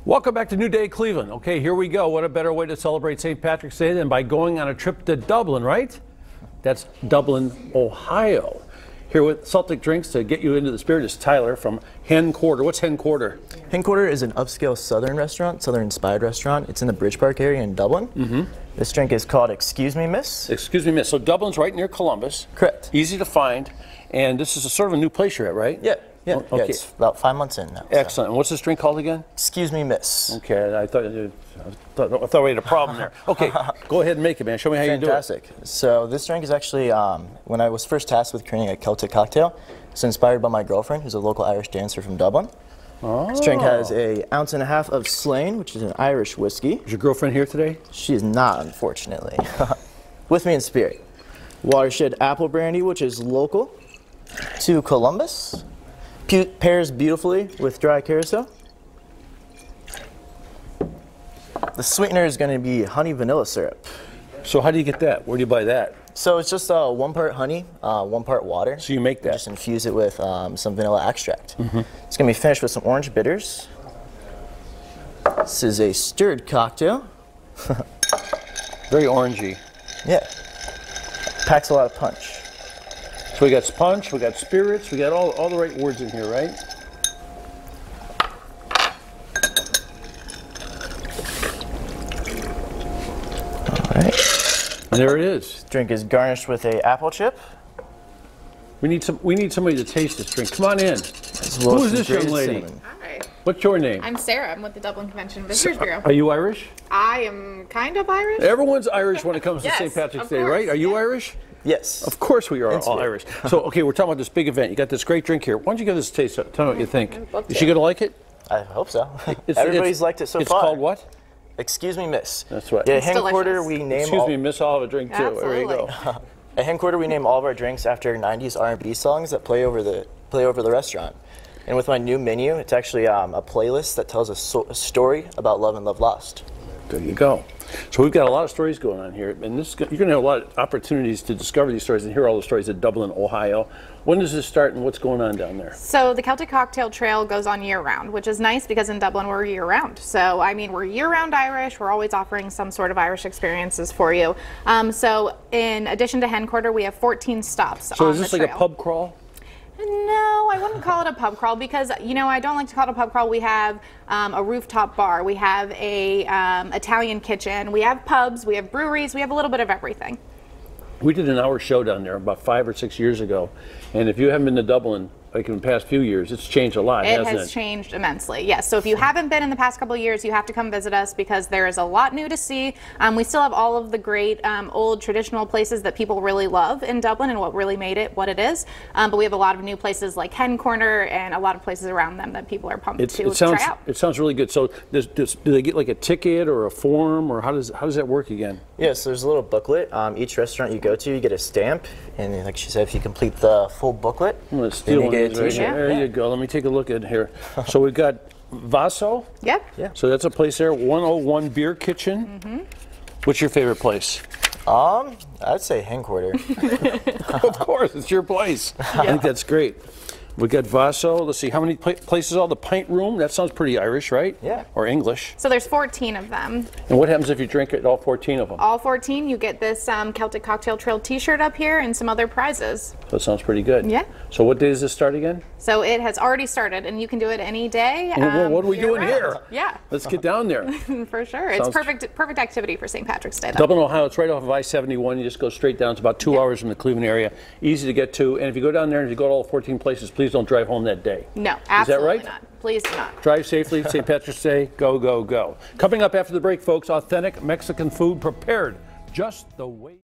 Welcome back to New Day, Cleveland. Okay, here we go. What a better way to celebrate St. Patrick's Day than by going on a trip to Dublin, right? That's Dublin, Ohio. Here with Celtic Drinks to get you into the spirit is Tyler from Hen Quarter. What's Hen Quarter? Hen Quarter is an upscale southern restaurant, southern-inspired restaurant. It's in the Bridge Park area in Dublin. This drink is called Excuse Me Miss. Excuse me, miss. So Dublin's right near Columbus. Correct. Easy to find. And this is a sort of a new place you're at, right? Yeah. Okay. Yeah, it's about 5 months in now. Excellent. And what's this drink called again? Excuse Me Miss. Okay, I thought we had a problem there. Okay, go ahead and make it, man. Show me how you do it. Fantastic. So this drink is actually, when I was first tasked with creating a Celtic cocktail, it's inspired by my girlfriend, who's a local Irish dancer from Dublin. Oh. This drink has an ounce and a half of Slane, which is an Irish whiskey. Is your girlfriend here today? She is not, unfortunately. With me in spirit. Watershed apple brandy, which is local to Columbus. Pairs beautifully with dry carousel. The sweetener is going to be honey vanilla syrup. So how do you get that? Where do you buy that? So it's just 1 part honey, 1 part water. So you make that? Just infuse it with some vanilla extract. It's going to be finished with some orange bitters. This is a stirred cocktail. Very orangey. Yeah. Packs a lot of punch. So we got punch, we got spirits, we got all the right words in here, right? All right. And there it is. Drink is garnished with a apple chip. We need somebody to taste this drink. Come on in. Well, who is this young lady? Cinnamon. Hi, What's your name? I'm Sarah. I'm with the Dublin Convention Visitors Bureau. Are you Irish? I am kind of Irish. Everyone's Irish when it comes to Yes, St. Patrick's of Day, course, right? Are you yeah. Irish? Yes. Of course we are all spirit. Irish. So, okay, we're talking about this big event. You got this great drink here. Why don't you give this a taste? Tell me what you think. love Is to. she going to like it? I hope so. It's- Everybody's liked it so It's far. called what? Excuse Me Miss. That's right. Yeah, It's Hen delicious. Quarter we name Excuse all, me, Miss, I'll have a drink too. There you go. Absolutely. At Hen Quarter we name all of our drinks after 90s R&B songs that play over the restaurant. And with my new menu, it's actually a playlist that tells a story about love and love lost. There you go. So we've got a lot of stories going on here, and you're going to have a lot of opportunities to discover these stories and hear all the stories at Dublin, Ohio. When does this start and what's going on down there? So the Celtic Cocktail Trail goes on year-round, which is nice because in Dublin we're year-round. So I mean we're year-round Irish. We're always offering some sort of Irish experiences for you. So in addition to Hen Quarter, we have 14 stops So on is this the like trail. a pub crawl? No, I wouldn't call it a pub crawl because, you know, I don't like to call it a pub crawl. We have a rooftop bar, we have a Italian kitchen, we have pubs, we have breweries, we have a little bit of everything. We did an hour show down there about 5 or 6 years ago, and if you haven't been to Dublin, like in the past few years, it's changed a lot, It hasn't has it? changed immensely, yes. So if you haven't been in the past couple of years, you have to come visit us because there is a lot new to see. We still have all of the great old traditional places that people really love in Dublin and what really made it what it is. But we have a lot of new places like Hen Corner and a lot of places around them that people are pumped to try out. It sounds really good. So do they get like a ticket or a form, or how does that work again? Yes, there's a little booklet. Each restaurant you go to, you get a stamp, and like she said, if you complete the full booklet, I'm going to steal one of get these a right t-shirt. here. There you go. Let me take a look at here. So we've got Vaso. Yep. Yeah. So that's a place there. 101 Beer Kitchen. What's your favorite place? I'd say Hen Quarter. Of course, it's your place. I think that's great. We got Vaso. Let's see, how many places are the Pint Room? That sounds pretty Irish, right? Yeah. Or English. So there's 14 of them. And what happens if you drink it, all 14 of them? All 14, you get this Celtic Cocktail Trail t-shirt up here and some other prizes. That sounds pretty good. Yeah. So what day does this start again? So it has already started and you can do it any day. Well, what are we doing year-round. here? Yeah. Let's get down there. For sure. It's Sounds- perfect activity for St. Patrick's Day though. Dublin, Ohio, it's right off of I-71. You just go straight down. It's about 2 hours from the Cleveland area. Easy to get to. And if you go down there and if you go to all 14 places, please don't drive home that day. No, absolutely right? not. Please do not. Drive safely. St. Patrick's Day. Go, go, go. Coming up after the break, folks, authentic Mexican food prepared just the way.